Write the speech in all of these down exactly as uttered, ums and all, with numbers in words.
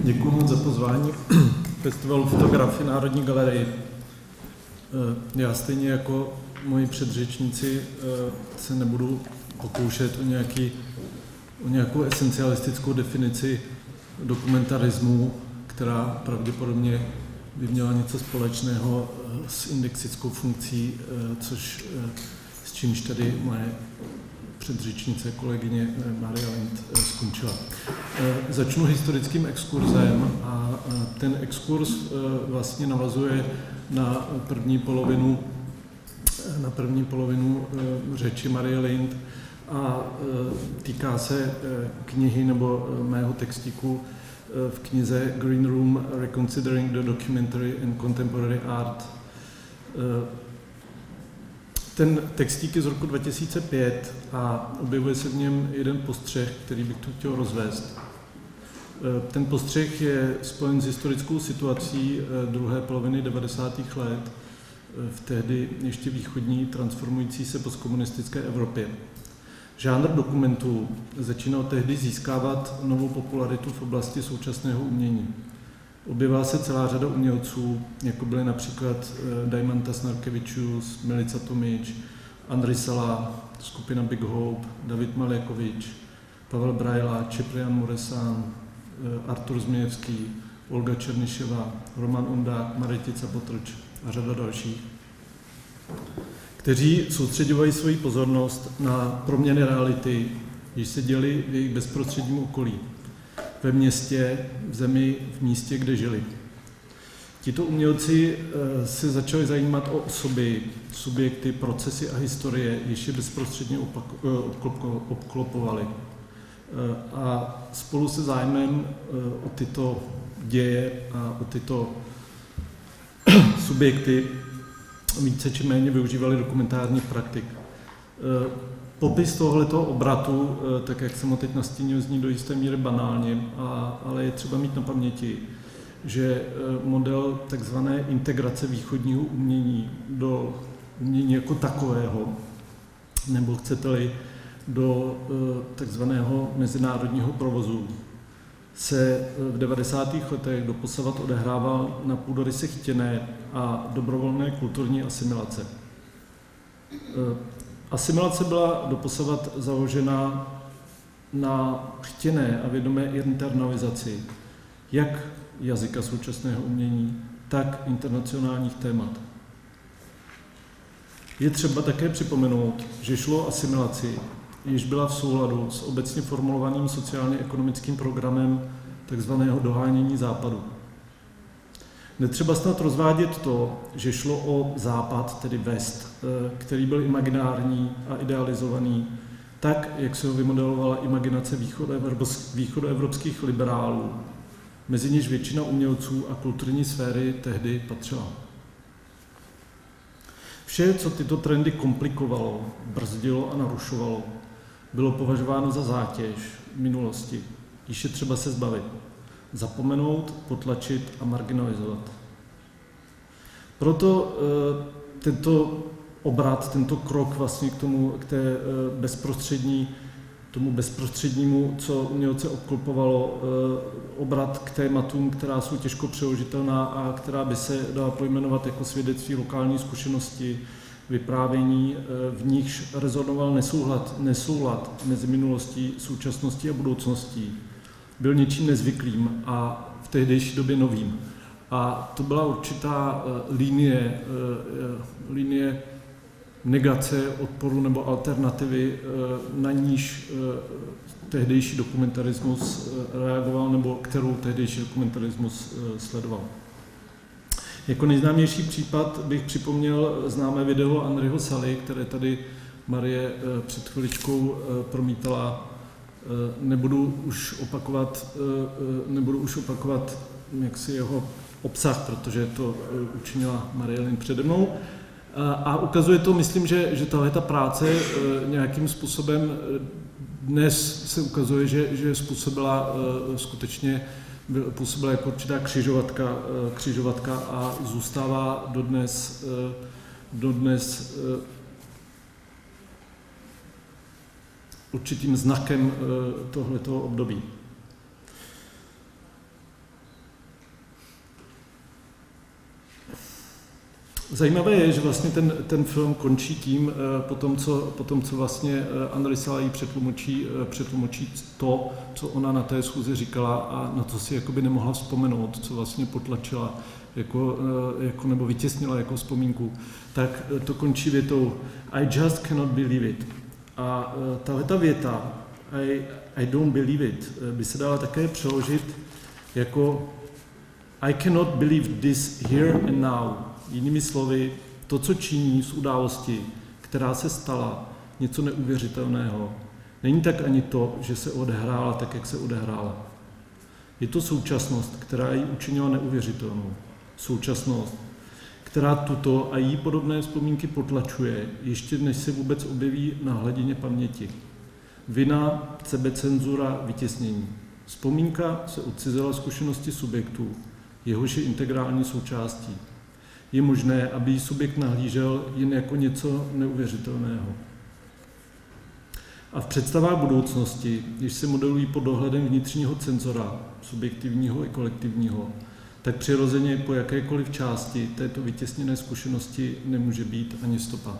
Děkuji moc za pozvání Festivalu fotografie Národní galerii. Já stejně jako moji předřečníci se nebudu pokoušet o, nějaký, o nějakou esencialistickou definici dokumentarismu, která pravděpodobně by měla něco společného s indexickou funkcí, což s čímž tady moje předřečnice, kolegyně Maria Lind skončila. Začnu historickým exkurzem a ten exkurs vlastně navazuje na první polovinu, na první polovinu řeči Marie Lind a týká se knihy nebo mého textíku v knize Green Room Reconsidering the Documentary and Contemporary Art. Ten textík je z roku dva tisíce pět a objevuje se v něm jeden postřeh, který bych tu chtěl rozvést. Ten postřeh je spojen s historickou situací druhé poloviny devadesátých let v tehdy ještě východní transformující se postkomunistické Evropě. Žánr dokumentů začínal tehdy získávat novou popularitu v oblasti současného umění. Objevila se celá řada umělců, jako byly například Daimantas Narkevičius, Milica Tomič, Andrej Sala, skupina Big Hope, David Maljakovič, Pavel Brajla, Ciprian Muresan, Artur Zmijevský, Olga Černyševa, Roman Undák, Maretica Potrč a řada dalších, kteří soustředovají svoji pozornost na proměny reality, jež se děly v jejich bezprostředním okolí, ve městě, v zemi, v místě, kde žili. Tito umělci se začali zajímat o osoby, subjekty, procesy a historie, jež je bezprostředně obklopovali. A spolu se zájmem o tyto děje a o tyto subjekty více či méně využívali dokumentárních praktik. Popis tohoto obratu, tak jak jsem ho teď nastínil, zní do jisté míry banálně, a, ale je třeba mít na paměti, že model takzvané integrace východního umění do umění jako takového, nebo chcete-li do takzvaného mezinárodního provozu, se v devadesátých letech doposavat odehrával na půdoryse chtěné a dobrovolné kulturní asimilace. Asimilace byla doposavat založena na chtěné a vědomé internalizaci jak jazyka současného umění, tak internacionálních témat. Je třeba také připomenout, že šlo o asimilaci, jež byla v souladu s obecně formulovaným sociálně-ekonomickým programem takzvaného dohánění západu. Netřeba snad rozvádět to, že šlo o západ, tedy West, který byl imaginární a idealizovaný, tak, jak se ho vymodelovala imaginace východoevropských liberálů, mezi něž většina umělců a kulturní sféry tehdy patřila. Vše, co tyto trendy komplikovalo, brzdilo a narušovalo, bylo považováno za zátěž minulosti, již je třeba se zbavit, zapomenout, potlačit a marginalizovat. Proto e, tento obrat, tento krok vlastně k tomu, k té e, bezprostřední, tomu bezprostřednímu, co umělce obklopovalo, e, obrat k tématům, která jsou těžko přeložitelná a která by se dala pojmenovat jako svědectví lokální zkušenosti, vyprávění, v nichž rezonoval nesoulad, nesoulad mezi minulostí, současností a budoucností. Byl něčím nezvyklým a v tehdejší době novým. A to byla určitá linie, linie negace, odporu nebo alternativy, na níž tehdejší dokumentarismus reagoval nebo kterou tehdejší dokumentarismus sledoval. Jako nejznámější případ bych připomněl známé video Andreho Saly, které tady Marie před chviličkou promítala. Nebudu už opakovat, nebudu už opakovat jaksi jeho obsah, protože to učinila Marie Lind přede mnou. A ukazuje to, myslím, že, že tahleta práce nějakým způsobem dnes se ukazuje, že, že způsobila skutečně působila jako určitá křižovatka, křižovatka a zůstává dodnes, dodnes určitým znakem tohletoho období. Zajímavé je, že vlastně ten, ten film končí tím, po tom, co, po tom, co vlastně Andrej Salají přetlumočí, přetlumočí to, co ona na té schůzi říkala a na to si jakoby nemohla vzpomenout, co vlastně potlačila jako, jako, nebo vytěsnila jako vzpomínku, tak to končí větou I just cannot believe it. A tahleta věta I, I don't believe it by se dala také přeložit jako I cannot believe this here and now. Jinými slovy, to, co činí z události, která se stala, něco neuvěřitelného, není tak ani to, že se odehrála tak, jak se odehrála. Je to současnost, která ji učinila neuvěřitelnou. Současnost, která tuto a jí podobné vzpomínky potlačuje, ještě než se vůbec objeví na hladině paměti. Vina, sebecenzura, vytěsnění. Vzpomínka se odcizela zkušenosti subjektu, jehož je integrální součástí. Je možné, aby jí subjekt nahlížel jen jako něco neuvěřitelného. A v představách budoucnosti, když se modelují pod dohledem vnitřního cenzora, subjektivního i kolektivního, tak přirozeně po jakékoliv části této vytěsněné zkušenosti nemůže být ani stopa.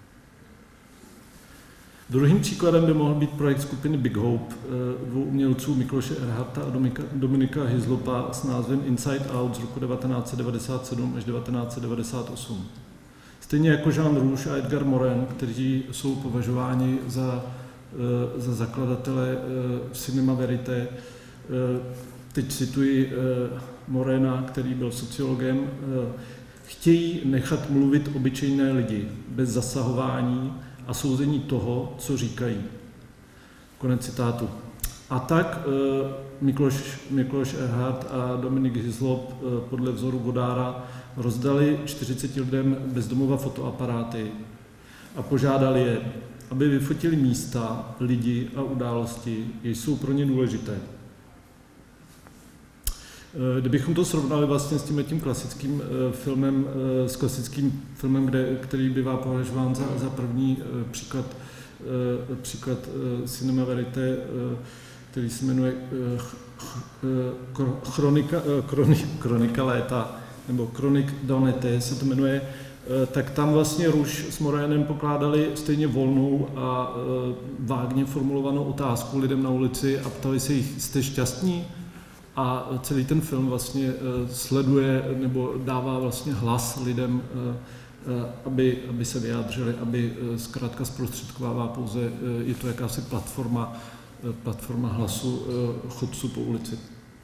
Druhým příkladem by mohl být projekt skupiny Big Hope dvou umělců Mikloše Erharta a Dominika Hizlopa s názvem Inside Out z roku devatenáct set devadesát sedm až devatenáct set devadesát osm. Stejně jako Jean Rouge a Edgar Morin, kteří jsou považováni za, za zakladatele Cinema Verité. Teď cituji Morena, který byl sociologem, chtějí nechat mluvit obyčejné lidi bez zasahování a souzení toho, co říkají. Konec citátu. A tak Mikloš, Mikloš Erhard a Dominik Hislop podle vzoru Godára rozdali čtyřiceti lidem bezdomova fotoaparáty a požádali je, aby vyfotili místa, lidi a události, jež jsou pro ně důležité. Kdybychom to srovnali vlastně s tím klasickým filmem, s klasickým filmem, kde, který bývá považován za, za první příklad, příklad Cinema Verité, který se jmenuje Chronika, Chronika, Chronika léta, nebo Chronik d'un été se to jmenuje, tak tam vlastně Rouge s Morinem pokládali stejně volnou a vágně formulovanou otázku lidem na ulici a ptali se jich, jste šťastní? A celý ten film vlastně sleduje nebo dává vlastně hlas lidem, aby, aby se vyjádřili, aby zkrátka zprostředkovává pouze, je to jakási platforma, platforma hlasu chodců po ulici.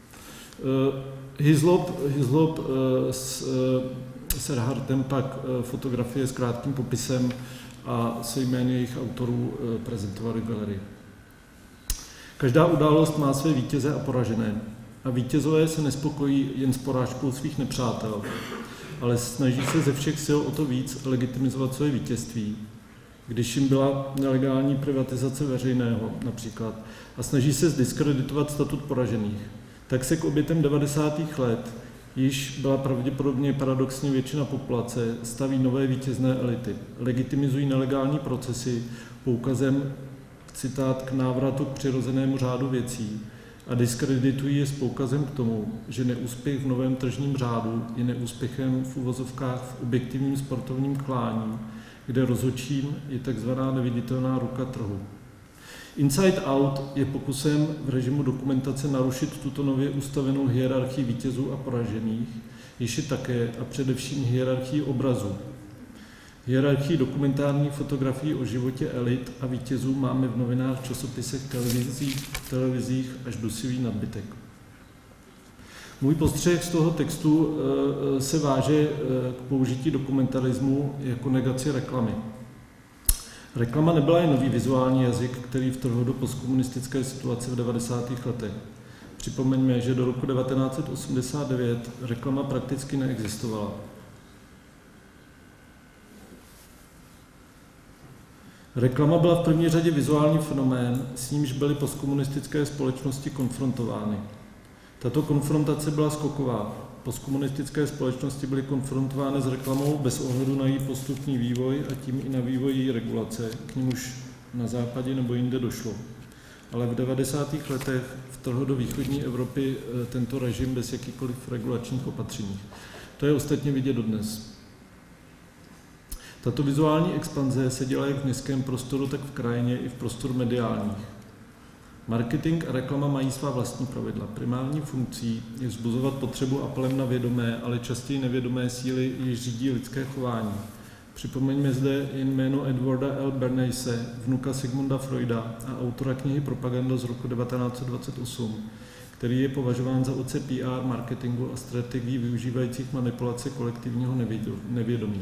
Hislop, Hislop s, s Erhardtem pak fotografie s krátkým popisem a se jmény jejich autorů prezentovali v galerii. Každá událost má své vítěze a poražené. A vítězové se nespokojí jen s porážkou svých nepřátel, ale snaží se ze všech sil o to víc legitimizovat své vítězství, když jim byla nelegální privatizace veřejného například, a snaží se zdiskreditovat statut poražených. Tak se k obětem devadesátých let již byla pravděpodobně paradoxně většina populace staví nové vítězné elity, legitimizují nelegální procesy poukazem, citát, k návratu k přirozenému řádu věcí, a diskreditují je s poukazem k tomu, že neúspěch v novém tržním řádu je neúspěchem v uvozovkách v objektivním sportovním klání, kde rozhodčím je takzvaná neviditelná ruka trhu. Inside Out je pokusem v režimu dokumentace narušit tuto nově ustavenou hierarchii vítězů a poražených, jež je také a především hierarchii obrazů. Hierarchii dokumentárních fotografií o životě elit a vítězů máme v novinách, časopisech, televizích, televizích až dosivý nadbytek. Můj postřeh z toho textu se váže k použití dokumentarismu jako negaci reklamy. Reklama nebyla jen nový vizuální jazyk, který vtrhl do postkomunistické situace v devadesátých letech. Připomeňme, že do roku devatenáct set osmdesát devět reklama prakticky neexistovala. Reklama byla v první řadě vizuální fenomén, s nímž byly postkomunistické společnosti konfrontovány. Tato konfrontace byla skoková. Postkomunistické společnosti byly konfrontovány s reklamou bez ohledu na její postupný vývoj a tím i na vývoj její regulace, k nímuž na západě nebo jinde došlo. Ale v devadesátých letech vtrhl do východní Evropy tento režim bez jakýchkoliv regulačních opatření. To je ostatně vidět dodnes. Tato vizuální expanze se dělá jak v městském prostoru, tak v krajině i v prostoru mediálních. Marketing a reklama mají svá vlastní pravidla. Primární funkcí je vzbuzovat potřebu apelem na vědomé, ale častěji nevědomé síly, jež řídí lidské chování. Připomeňme zde jen jméno Edwarda L. Bernaise, vnuka Sigmunda Freuda a autora knihy Propaganda z roku devatenáct set dvacet osm, který je považován za otce P R, marketingu a strategií využívajících manipulace kolektivního nevědomí.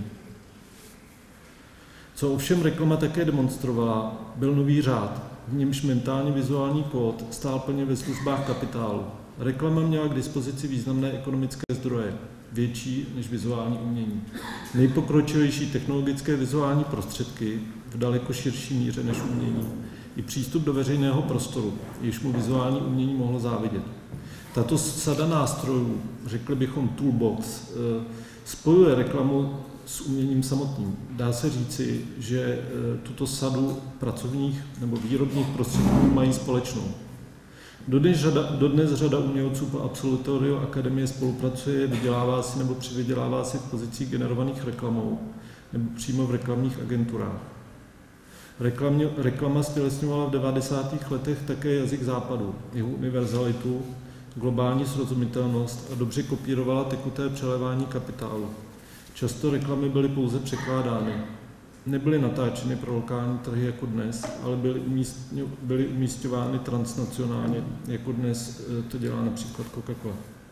Co ovšem reklama také demonstrovala, byl nový řád, v němž mentálně vizuální kód stál plně ve službách kapitálu. Reklama měla k dispozici významné ekonomické zdroje, větší než vizuální umění. Nejpokročilejší technologické vizuální prostředky v daleko širší míře než umění. I přístup do veřejného prostoru, jež mu vizuální umění mohlo závidět. Tato sada nástrojů, řekli bychom toolbox, spojuje reklamu s uměním samotným. Dá se říci, že tuto sadu pracovních nebo výrobních prostředků mají společnou. Dodnes řada, dodnes řada umělců po absolutoriu akademie spolupracuje, vydělává si nebo přivydělává si v pozicích generovaných reklamou nebo přímo v reklamních agenturách. Reklamě, reklama stělesňovala v devadesátých letech také jazyk západu, jeho univerzalitu, globální srozumitelnost a dobře kopírovala tekuté přelévání kapitálu. Často reklamy byly pouze překládány. Nebyly natáčeny pro lokální trhy jako dnes, ale byly, umístňo, byly umísťovány transnacionálně, jako dnes to dělá například Coca-Cola.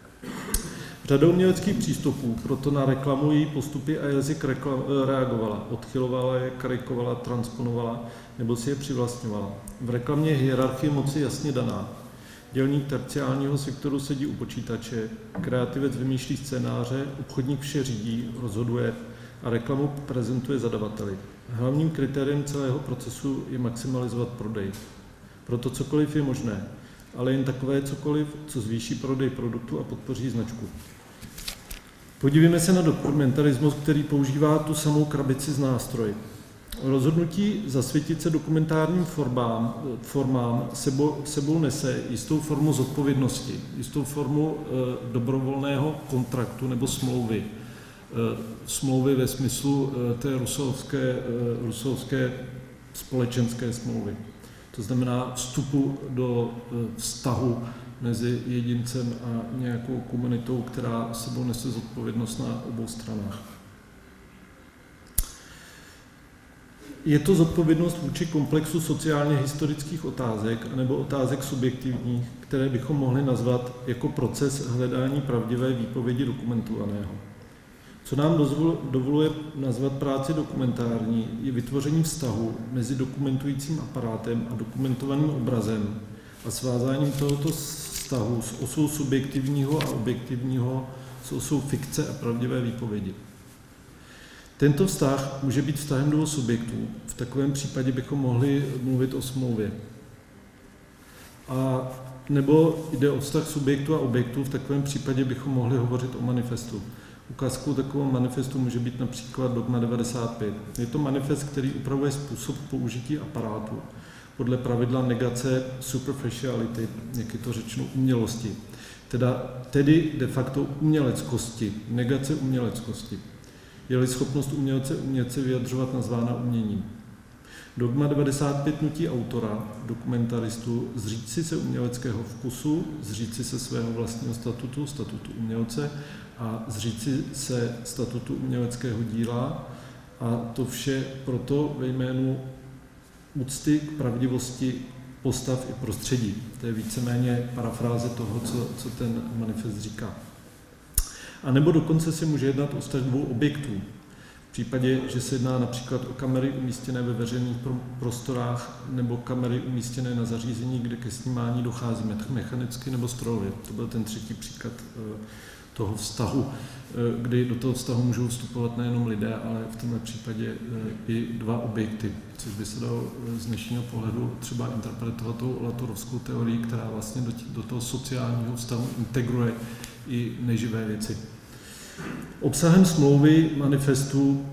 Řada uměleckých přístupů proto na reklamu její postupy a jazyk reklam, reagovala, odchylovala je, karikovala, transponovala nebo si je přivlastňovala. V reklamě je hierarchie moci jasně daná. Dělník terciálního sektoru sedí u počítače, kreativec vymýšlí scénáře, obchodník vše řídí, rozhoduje a reklamu prezentuje zadavateli. Hlavním kritériem celého procesu je maximalizovat prodej. Proto cokoliv je možné, ale jen takové cokoliv, co zvýší prodej produktu a podpoří značku. Podívejme se na dokumentarismus, který používá tu samou krabici z nástroji. Rozhodnutí zasvětit se dokumentárním formám, formám sebou, sebou nese jistou formu zodpovědnosti, jistou formu e, dobrovolného kontraktu nebo smlouvy. E, smlouvy ve smyslu e, té rusovské, e, rusovské společenské smlouvy. To znamená vstupu do e, vztahu mezi jedincem a nějakou komunitou, která sebou nese zodpovědnost na obou stranách. Je to zodpovědnost vůči komplexu sociálně historických otázek nebo otázek subjektivních, které bychom mohli nazvat jako proces hledání pravdivé výpovědi dokumentovaného. Co nám dovoluje nazvat práci dokumentární, je vytvoření vztahu mezi dokumentujícím aparátem a dokumentovaným obrazem a svázáním tohoto vztahu s osou subjektivního a objektivního, s osou fikce a pravdivé výpovědi. Tento vztah může být vztahem dvou subjektů. V takovém případě bychom mohli mluvit o smlouvě. A nebo jde o vztah subjektu a objektu, v takovém případě bychom mohli hovořit o manifestu. Ukázkou takového manifestu může být například Dogma devadesát pět. Je to manifest, který upravuje způsob použití aparátu podle pravidla negace superficiality, jak je to řečeno, umělosti. Teda, tedy de facto uměleckosti, negace uměleckosti. Je-li schopnost umělce umět se vyjadřovat nazvána uměním. Dogma devadesát pět nutí autora, dokumentaristu, zříci se uměleckého vkusu, zříci se svého vlastního statutu, statutu umělce a zříci se statutu uměleckého díla, a to vše proto ve jménu úcty k pravdivosti postav i prostředí. To je víceméně parafráze toho, co, co ten manifest říká. A nebo dokonce se může jednat o vztah dvou objektů. V případě, že se jedná například o kamery umístěné ve veřejných prostorách nebo kamery umístěné na zařízení, kde ke snímání dochází mechanicky nebo strojově. To byl ten třetí příklad toho vztahu, kdy do toho vztahu můžou vstupovat nejenom lidé, ale v tomto případě i dva objekty, což by se dalo z dnešního pohledu třeba interpretovat tou Latorovskou teorií, která vlastně do, do toho sociálního vztahu integruje i neživé věci. Obsahem smlouvy manifestu,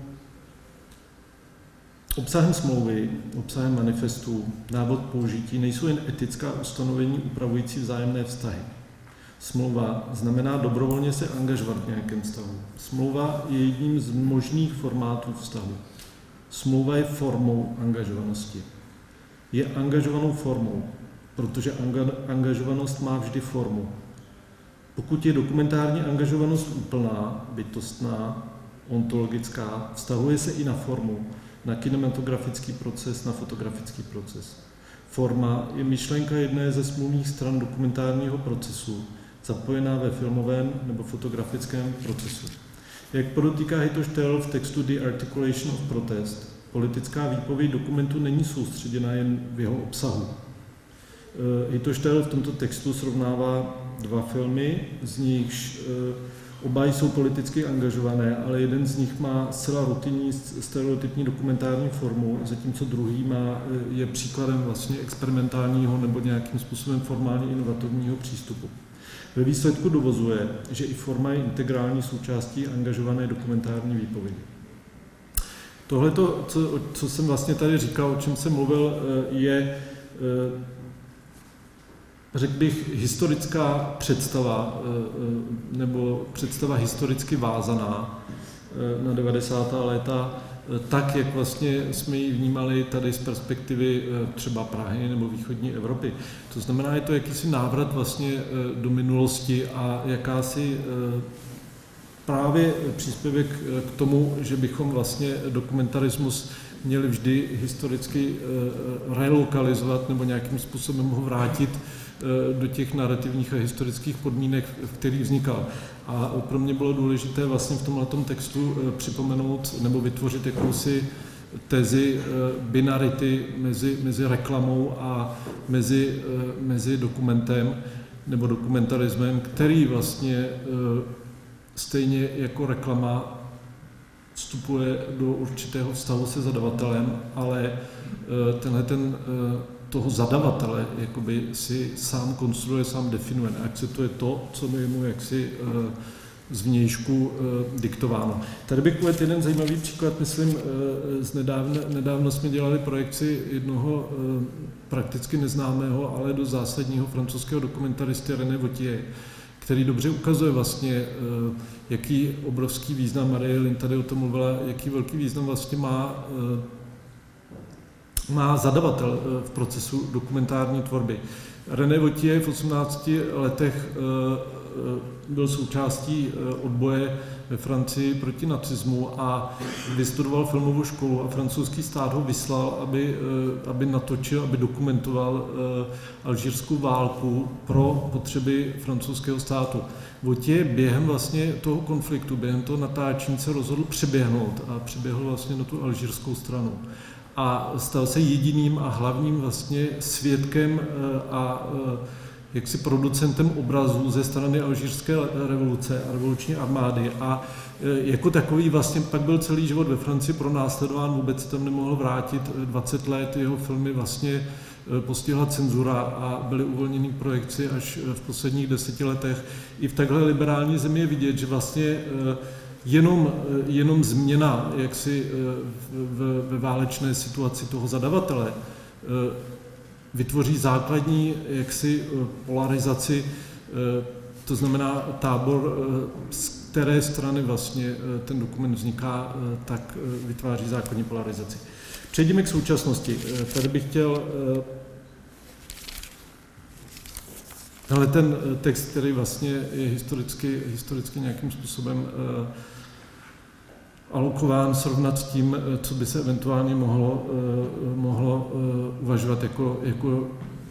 obsahem smlouvy, obsahem manifestu, návod použití nejsou jen etická ustanovení upravující vzájemné vztahy. Smlouva znamená dobrovolně se angažovat v nějakém vztahu. Smlouva je jedním z možných formátů vztahu. Smlouva je formou angažovanosti. Je angažovanou formou, protože anga, angažovanost má vždy formu. Pokud je dokumentární angažovanost úplná, bytostná, ontologická, vztahuje se i na formu, na kinematografický proces, na fotografický proces. Forma je myšlenka jedné ze smluvních stran dokumentárního procesu, zapojená ve filmovém nebo fotografickém procesu. Jak podotýká Hitoš-Tell v textu The Articulation of Protest, politická výpověď dokumentu není soustředěna jen v jeho obsahu. Hitoš-Tell v tomto textu srovnává dva filmy, z nichž oba jsou politicky angažované, ale jeden z nich má zcela rutinní, stereotypní dokumentární formu, zatímco druhý má, je příkladem vlastně experimentálního nebo nějakým způsobem formálně inovativního přístupu. Ve výsledku dovozuje, že i forma je integrální součástí angažované dokumentární výpovědi. Tohle, co, co jsem vlastně tady říkal, o čem jsem mluvil, je, řekl bych, historická představa, nebo představa historicky vázaná na devadesátá léta, tak, jak vlastně jsme ji vnímali tady z perspektivy třeba Prahy nebo východní Evropy. To znamená, je to jakýsi návrat vlastně do minulosti a jakási právě příspěvek k tomu, že bychom vlastně dokumentarismus měli vždy historicky relokalizovat nebo nějakým způsobem ho vrátit do těch narrativních a historických podmínek, v kterých vznikal. A pro mě bylo důležité vlastně v tomhletom textu připomenout nebo vytvořit jakousi tezi binarity mezi, mezi reklamou a mezi, mezi dokumentem nebo dokumentarismem, který vlastně stejně jako reklama vstupuje do určitého vztahu se zadavatelem, ale tenhle ten toho zadavatele jakoby si sám konstruuje, sám definuje, akceptuje to, co je mu jaksi zvnějšku diktováno. Tady bych uvedl jeden zajímavý příklad, myslím, z nedávna, nedávno jsme dělali projekci jednoho prakticky neznámého, ale do zásadního francouzského dokumentaristy René Vauthier, který dobře ukazuje vlastně, jaký obrovský význam, Marie Lin tady o tom mluvila, jaký velký význam vlastně má má zadavatel v procesu dokumentární tvorby. René Vauthier v osmnácti letech byl součástí odboje ve Francii proti nacismu a vystudoval filmovou školu a francouzský stát ho vyslal, aby, aby natočil, aby dokumentoval alžírskou válku pro potřeby francouzského státu. Vauthier během vlastně toho konfliktu, během toho natáčení se rozhodl přeběhnout a přeběhl vlastně na tu alžírskou stranu. A stal se jediným a hlavním vlastně svědkem a jaksi producentem obrazů ze strany alžírské revoluce a revoluční armády. A jako takový vlastně pak byl celý život ve Francii pronásledován, vůbec tam nemohl vrátit, dvacet let jeho filmy vlastně postihla cenzura a byly uvolněny k projekci až v posledních deseti letech. I v takhle liberální zemi je vidět, že vlastně Jenom, jenom změna jaksi v, ve válečné situaci toho zadavatele vytvoří základní jaksi polarizaci, to znamená tábor, z které strany vlastně ten dokument vzniká, tak vytváří základní polarizaci. Přejdeme k současnosti. Tady bych chtěl ale ten text, který vlastně je historicky, historicky nějakým způsobem uh, alokován, srovnat s tím, co by se eventuálně mohlo, uh, mohlo uh, uvažovat jako, jako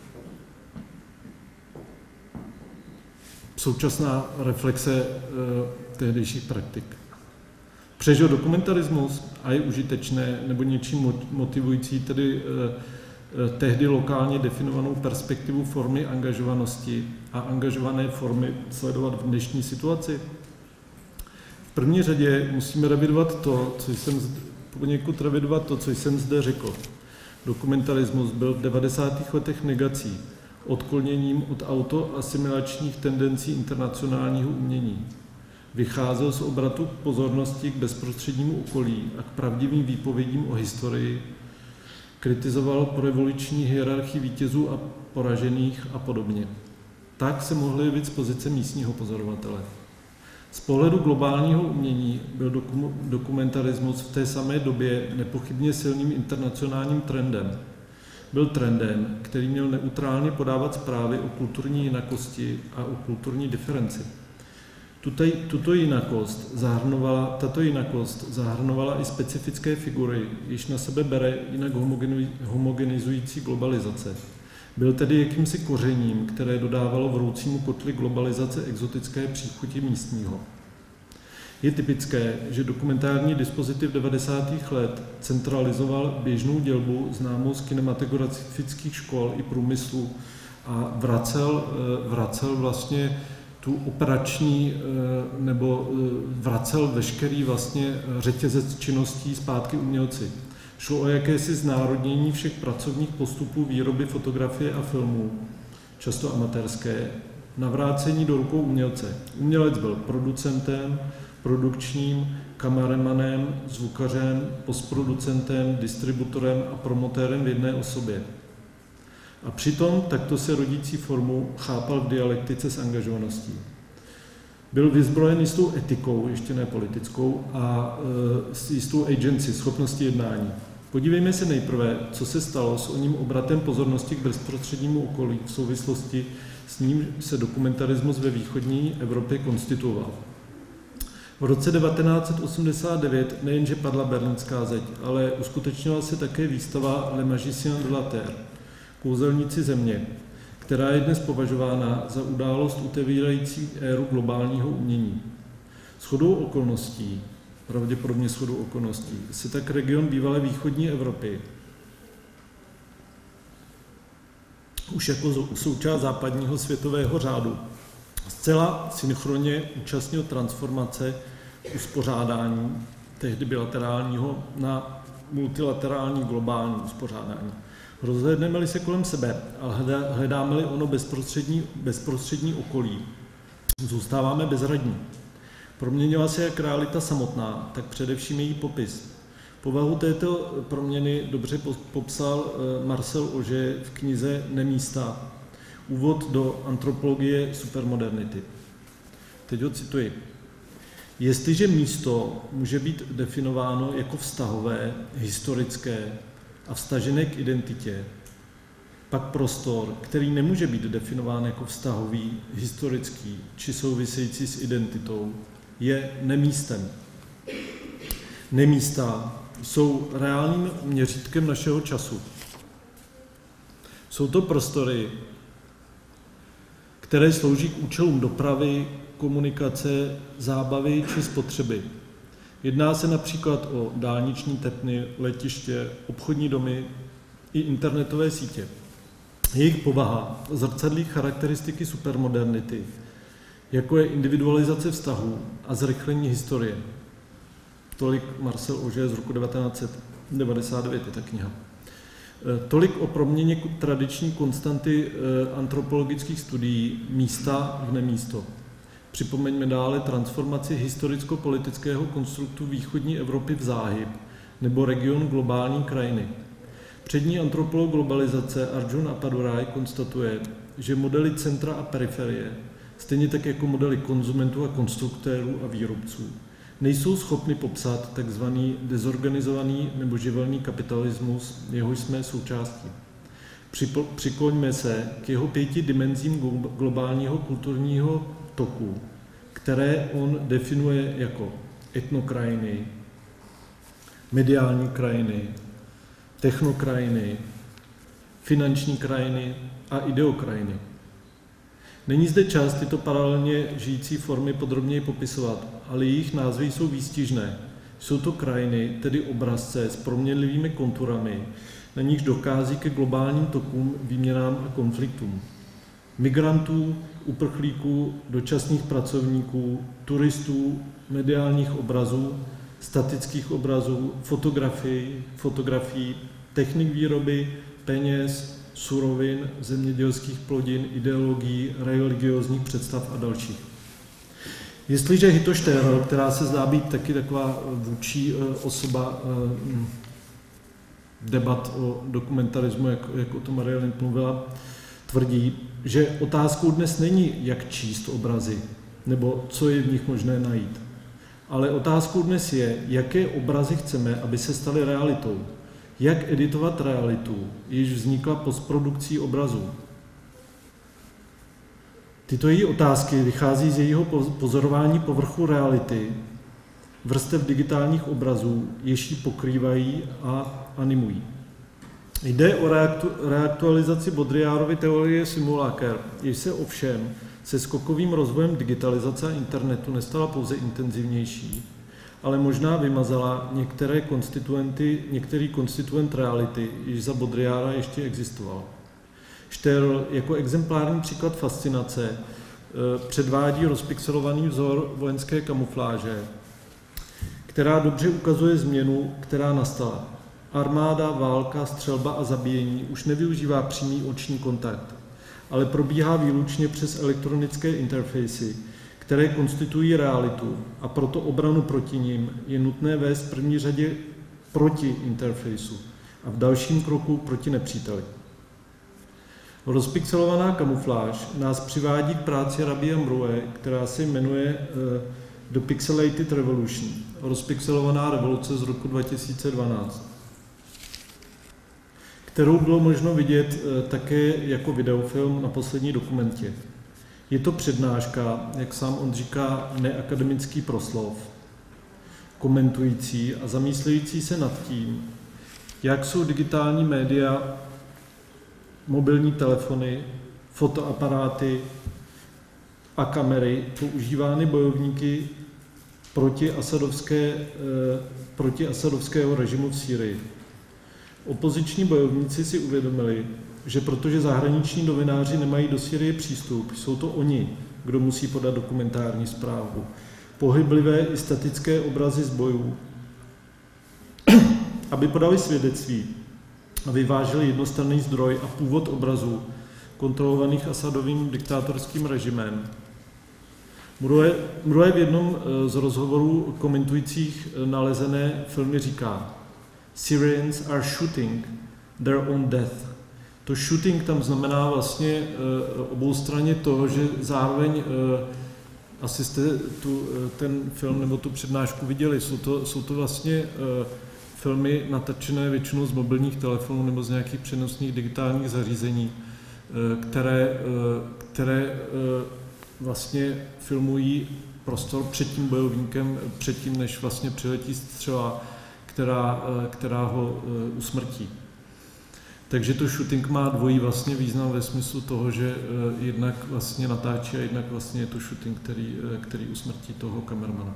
současná reflexe uh, tehdejších praktik. Přežil dokumentarismus a je užitečné nebo něčím motivující, tedy uh, tehdy lokálně definovanou perspektivu formy angažovanosti a angažované formy sledovat v dnešní situaci? V první řadě musíme revidovat to, co jsem poněkud revidovat to, co jsem zde řekl. Dokumentarismus byl v devadesátých letech negací, odkloněním od autoasimilačních tendencí internacionálního umění. Vycházel z obratu pozornosti k bezprostřednímu okolí a k pravdivým výpovědím o historii, kritizoval porevoluční hierarchii vítězů a poražených a podobně. Tak se mohly jevit z pozice místního pozorovatele. Z pohledu globálního umění byl dokumentarismus v té samé době nepochybně silným internacionálním trendem. Byl trendem, který měl neutrálně podávat zprávy o kulturní jinakosti a o kulturní diferenci. Tuto, tuto jinakost zahrnovala, tato jinakost zahrnovala i specifické figury, již na sebe bere jinak homogenizující globalizace. Byl tedy jakýmsi kořením, které dodávalo vroucímu kotli globalizace exotické příchuti místního. Je typické, že dokumentární dispozitiv devadesátých let centralizoval běžnou dělbu známou z kinematografických škol i průmyslu a vracel, vracel vlastně tu operační, nebo vracel veškerý vlastně řetězec činností zpátky umělci. Šlo o jakési znárodnění všech pracovních postupů výroby fotografie a filmů, často amatérské, navrácení do rukou umělce. Umělec byl producentem, produkčním, kameramanem, zvukařem, postproducentem, distributorem a promotérem v jedné osobě. A přitom takto se rodící formu chápal v dialektice s angažovaností. Byl vyzbrojen jistou etikou, ještě ne politickou, a e, s jistou agency, schopností jednání. Podívejme se nejprve, co se stalo s oním obratem pozornosti k bezprostřednímu okolí v souvislosti s ním se dokumentarismus ve východní Evropě konstituoval. V roce devatenáct set osmdesát devět nejenže padla berlínská zeď, ale uskutečnila se také výstava Le Magicien de la Terre, kouzelníci země, která je dnes považována za událost otevírající éru globálního umění. Shodou okolností, pravděpodobně shodou okolností, se tak region bývalé východní Evropy už jako součást západního světového řádu zcela synchronně účastnil transformace uspořádání, tehdy bilaterálního, na multilaterální globální uspořádání. Rozhlédneme-li se kolem sebe a hledáme-li ono bezprostřední, bezprostřední okolí, zůstáváme bezradní. Proměnila se jak realita samotná, tak především její popis. Povahu této proměny dobře popsal Marcel Auger v knize Nemísta, úvod do antropologie supermodernity. Teď ho cituji. Jestliže místo může být definováno jako vztahové, historické a vztažené k identitě, pak prostor, který nemůže být definován jako vztahový, historický či související s identitou, je nemístem. Nemísta jsou reálným měřítkem našeho času. Jsou to prostory, které slouží k účelům dopravy, komunikace, zábavy či spotřeby. Jedná se například o dálniční tepny, letiště, obchodní domy i internetové sítě. Jejich povaha zrcadlí charakteristiky supermodernity, jako je individualizace vztahů a zrychlení historie. Tolik Marcel Auger z roku devatenáct set devadesát devět je ta kniha. Tolik o proměně tradiční konstanty antropologických studií místa v nemísto. Připomeňme dále transformaci historicko-politického konstruktu východní Evropy v záhyb nebo region globální krajiny. Přední antropolog globalizace Arjun Appadurai konstatuje, že modely centra a periferie, stejně tak jako modely konzumentů a konstruktérů a výrobců, nejsou schopny popsat takzvaný dezorganizovaný nebo živelný kapitalismus, jehož jsme součástí. Přikloňme se k jeho pěti dimenzím globálního kulturního toku, které on definuje jako etnokrajiny, mediální krajiny, technokrajiny, finanční krajiny a ideokrajiny. Není zde čas tyto paralelně žijící formy podrobněji popisovat, ale jejich názvy jsou výstižné. Jsou to krajiny, tedy obrazce s proměnlivými konturami, na nichž dochází ke globálním tokům, výměnám a konfliktům. Migrantů, uprchlíků, dočasných pracovníků, turistů, mediálních obrazů, statických obrazů, fotografií, fotografií, technik výroby, peněz, surovin, zemědělských plodin, ideologií, religiózních představ a dalších. Jestliže Hito Stérl, která se zdá být taky taková vůdčí osoba debat o dokumentarismu, jak, jak o tom Maria Lind mluvila, tvrdí, že otázkou dnes není, jak číst obrazy, nebo co je v nich možné najít. Ale otázkou dnes je, jaké obrazy chceme, aby se staly realitou. Jak editovat realitu, již vznikla postprodukcí obrazů. Tyto její otázky vychází z jejího pozorování povrchu reality, vrstev digitálních obrazů, jež ji pokrývají a animují. Jde o reaktualizaci Baudrillardovy teorie simuláker, jež se ovšem se skokovým rozvojem digitalizace a internetu nestala pouze intenzivnější, ale možná vymazala některé konstituenty, některý konstituent reality, již za Baudrillarda ještě existoval. Štérl jako exemplární příklad fascinace předvádí rozpixelovaný vzor vojenské kamufláže, která dobře ukazuje změnu, která nastala. Armáda, válka, střelba a zabíjení už nevyužívá přímý oční kontakt, ale probíhá výlučně přes elektronické interfejsy, které konstituují realitu, a proto obranu proti nim je nutné vést v první řadě proti interfejsu a v dalším kroku proti nepříteli. Rozpixelovaná kamufláž nás přivádí k práci Rabia Mroué, která se jmenuje uh, The Pixelated Revolution, rozpixelovaná revoluce z roku dva tisíce dvanáct, kterou bylo možno vidět uh, také jako videofilm na poslední dokumentě. Je to přednáška, jak sám on říká, neakademický proslov, komentující a zamýšlející se nad tím, jak jsou digitální média, mobilní telefony, fotoaparáty a kamery používány bojovníky proti, asadovské, proti asadovského režimu v Sýrii. Opoziční bojovníci si uvědomili, že protože zahraniční novináři nemají do Sýrie přístup, jsou to oni, kdo musí podat dokumentární zprávu. Pohyblivé i statické obrazy z bojů, aby podali svědectví a vyvážili jednostranný zdroj a původ obrazů kontrolovaných Asadovým diktátorským režimem. Mroué v jednom z rozhovorů komentujících nalezené filmy říká: Syrians are shooting their own death. To shooting tam znamená vlastně oboustranně to, že zároveň asi jste tu, ten film nebo tu přednášku viděli, jsou to, jsou to vlastně filmy natočené většinou z mobilních telefonů nebo z nějakých přenosných digitálních zařízení, které, které vlastně filmují prostor před tím bojovníkem, předtím, než vlastně přiletí střela, která, která ho usmrtí. Takže to shooting má dvojí vlastně význam ve smyslu toho, že jednak vlastně natáčí a jednak vlastně je to shooting, který, který usmrtí toho kamermana.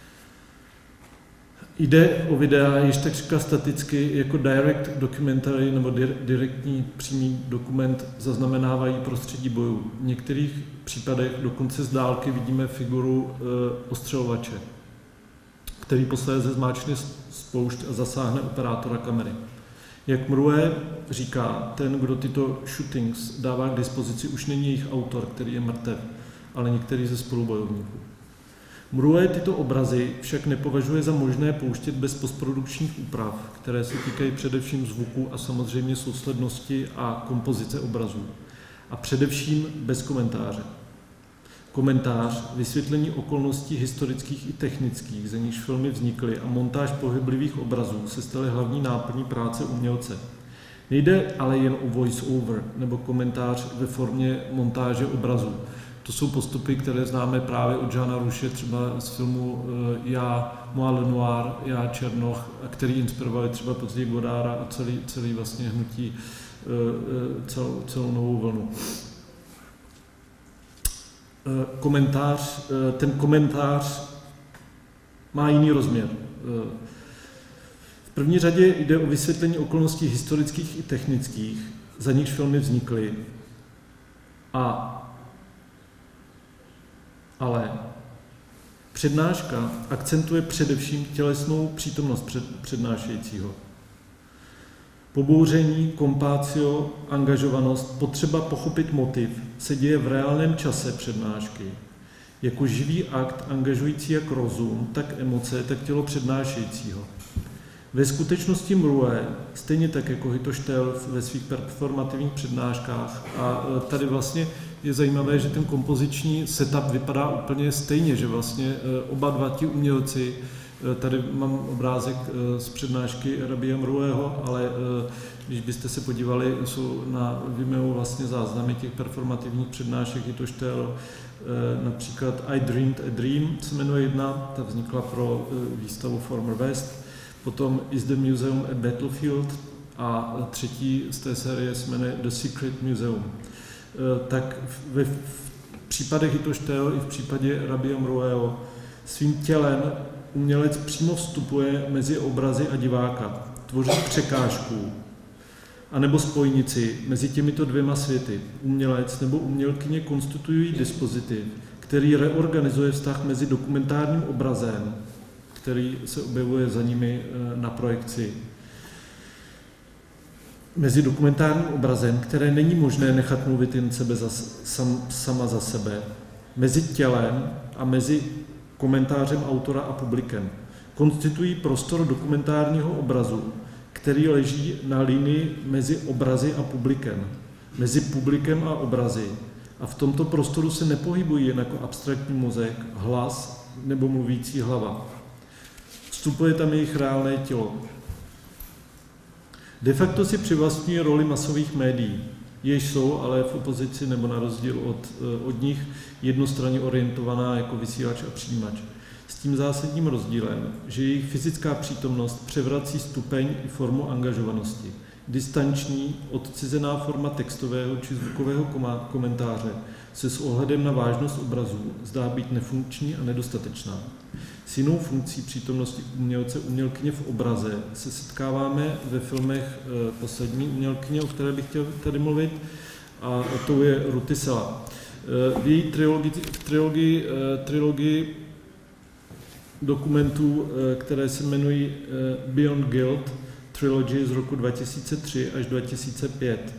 Jde o videa, již takřka staticky jako direct documentary nebo direktní přímý dokument zaznamenávají prostředí bojů. V některých případech dokonce z dálky vidíme figuru e, ostřelovače, který posléze zmáčkne spoušť a zasáhne operátora kamery. Jak Mroué říká, ten, kdo tyto shootings dává k dispozici, už není jejich autor, který je mrtev, ale některý ze spolubojovníků. Mroué tyto obrazy však nepovažuje za možné pouštět bez postprodukčních úprav, které se týkají především zvuku a samozřejmě souslednosti a kompozice obrazů. A především bez komentáře. Komentář, vysvětlení okolností historických i technických, ze nichž filmy vznikly, a montáž pohyblivých obrazů se staly hlavní náplní práce umělce. Nejde ale jen o voice-over nebo komentář ve formě montáže obrazů. To jsou postupy, které známe právě od Jeana Rouche, třeba z filmu Já, Moi le Noir, Já Černoch, který inspirovali třeba později Godarda a celý, celý vlastně hnutí, celou, celou novou vlnu. Komentář, ten komentář má jiný rozměr. V první řadě jde o vysvětlení okolností historických i technických, za nichž filmy vznikly. A Ale přednáška akcentuje především tělesnou přítomnost před, přednášejícího. Pobouření, kompácio, angažovanost, potřeba pochopit motiv se děje v reálném čase přednášky. Jako živý akt angažující jak rozum, tak emoce, tak tělo přednášejícího. Ve skutečnosti Mroué, stejně tak jako Hito Štérl ve svých performativních přednáškách, a tady vlastně je zajímavé, že ten kompoziční setup vypadá úplně stejně, že vlastně oba dva ti umělci, tady mám obrázek z přednášky Rabia Mrouého, ale když byste se podívali, jsou na Vimeo vlastně záznamy těch performativních přednášek, je to štel, například I Dreamed a Dream se jmenuje jedna, ta vznikla pro výstavu Former West, potom Is the Museum a Battlefield a třetí z té série se jmenuje The Secret Museum. Tak ve případech Itoštel i v případě Rabia Mrouého svým tělem umělec přímo vstupuje mezi obrazy a diváka, tvoří překážku anebo spojnici mezi těmito dvěma světy. Umělec nebo umělkyně konstituují dispozitiv, který reorganizuje vztah mezi dokumentárním obrazem, který se objevuje za nimi na projekci, mezi dokumentárním obrazem, které není možné nechat mluvit jen sebe za, sam, sama za sebe, mezi tělem a mezi komentářem autora a publikem. Konstituují prostor dokumentárního obrazu, který leží na linii mezi obrazy a publikem, mezi publikem a obrazy. A v tomto prostoru se nepohybují jen jako abstraktní mozek, hlas nebo mluvící hlava. Vstupuje tam jejich reálné tělo. De facto si přivlastňuje roli masových médií, jež jsou ale v opozici nebo na rozdíl od, od nich jednostranně orientovaná jako vysílač a přijímač. S tím zásadním rozdílem, že jejich fyzická přítomnost převrací stupeň i formu angažovanosti. Distanční, odcizená forma textového či zvukového komentáře se s ohledem na vážnost obrazů zdá být nefunkční a nedostatečná. S jinou funkcí přítomnosti umělce umělkyně v obraze se setkáváme ve filmech Poslední umělkyně, o které bych chtěl tady mluvit, a to je Ruty Sela. V její trilogii, trilogii, trilogii dokumentů, které se jmenují Beyond Guild, Trilogy z roku dva tisíce tři až dva tisíce pět.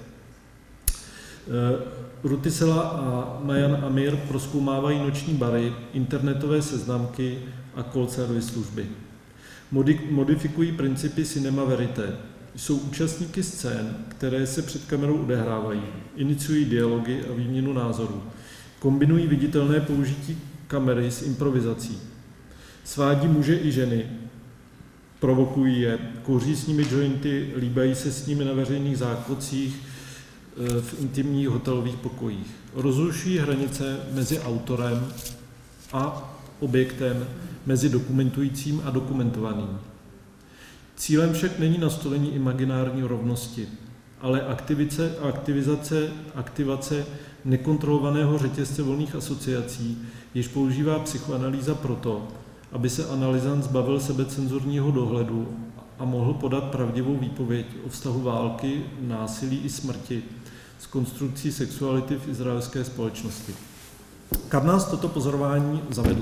Ruty Sela a Majan Amir prozkoumávají noční bary, internetové seznamky a call service služby. Modifikují principy cinema verité. Jsou účastníky scén, které se před kamerou odehrávají, iniciují dialogy a výměnu názorů. Kombinují viditelné použití kamery s improvizací. Svádí muže i ženy, provokují je, kouří s nimi jointy, líbají se s nimi na veřejných záchodcích, v intimních hotelových pokojích. Rozrušují hranice mezi autorem a objektem, mezi dokumentujícím a dokumentovaným. Cílem však není nastolení imaginární rovnosti, ale aktivice, aktivizace, aktivace nekontrolovaného řetězce volných asociací, jež používá psychoanalýza proto, aby se analyzant zbavil sebecenzurního dohledu a mohl podat pravdivou výpověď o vztahu války, násilí i smrti s konstrukcí sexuality v izraelské společnosti. Kam nás toto pozorování zavedlo?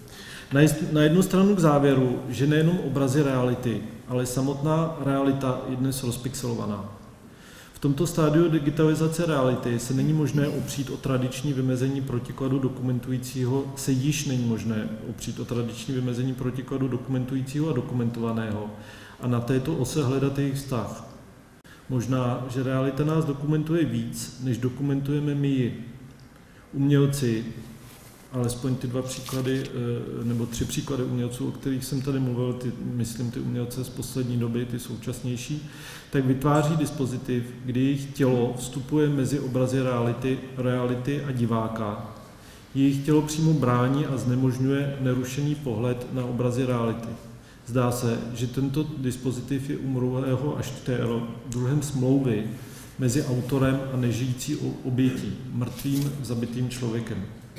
Na jednu stranu k závěru, že nejenom obrazy reality, ale samotná realita je dnes rozpixelovaná. V tomto stádiu digitalizace reality se není možné opřít o tradiční vymezení protikladu dokumentujícího, se již není možné opřít o tradiční vymezení protikladu dokumentujícího a dokumentovaného a na této ose hledat jejich vztah. Možná, že realita nás dokumentuje víc, než dokumentujeme my ji. Umělci, alespoň ty dva příklady, nebo tři příklady umělců, o kterých jsem tady mluvil, ty, myslím ty umělce z poslední doby, ty současnější, tak vytváří dispozitiv, kdy jejich tělo vstupuje mezi obrazy reality, reality a diváka. Jejich tělo přímo brání a znemožňuje nerušený pohled na obrazy reality. Zdá se, že tento dispozitiv je u Mrouého a Štéro druhem smlouvy mezi autorem a nežijící obětí, mrtvým, zabitým člověkem.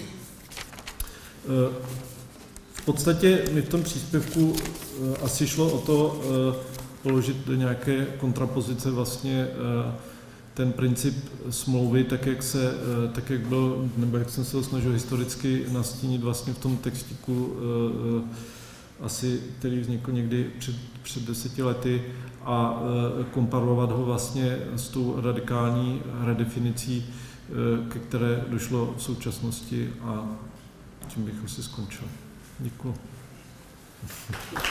V podstatě mi v tom příspěvku asi šlo o to položit do nějaké kontrapozice vlastně ten princip smlouvy, tak jak, se, tak jak byl, nebo jak jsem se ho snažil historicky nastínit vlastně v tom textíku, asi, který vznikl někdy před, před deseti lety, a komparovat ho vlastně s tou radikální redefinicí, ke které došlo v současnosti, a tím bych asi skončil. Děkuji.